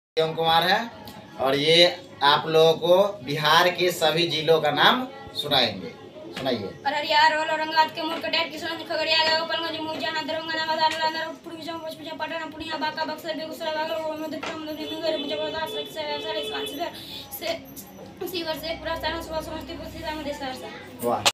शिवम कुमार है और ये आप लोगों को बिहार के सभी जिलों का नाम सुनाएंगे। सुनाइए। अररिया, रोल, औरंगाबाद, कैमूर, कटिहार, किशनगंज, खगड़िया, गोपालगंज, मुरैना, दरभंगा, नवादा, पूर्वी पश्चिम पटना, पूर्णिया, बांका, बक्सर, बेगूसराय, भागलपुर, मधेपुरा, मुंगेर, मुजफ्फरपुर, शिवहर, शेखपुरा, सारण, समस्तीपुर, सीतामढ़ी, सहरसा। वाह।